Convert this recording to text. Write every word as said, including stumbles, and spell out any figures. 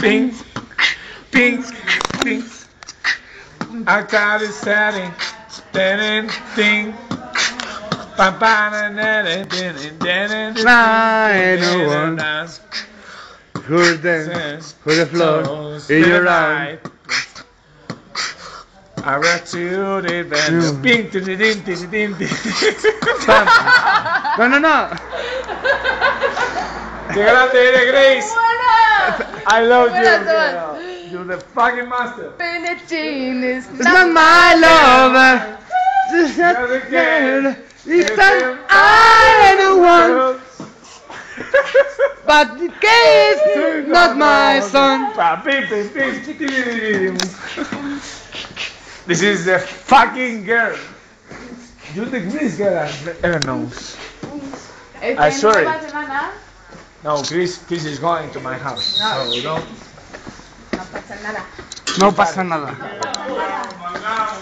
pink, pink, pink. I got it setting, ding, ding. I know one who's there, who's the floor in your eye. I read to the band. Ping, ding, ding, ding, ding, ding. No, no, no. ¡Qué grande eres, Grace! I love you. Girl. You're the fucking master. Benedictine is It's not my lover. It's not the girl. It's not I the one. But the case is not my son. This is the fucking girl. You're the greatest girl I've ever known. I swear it. No, Chris, Chris is going to my house. No, so don't. No pasa nada. No pasa nada.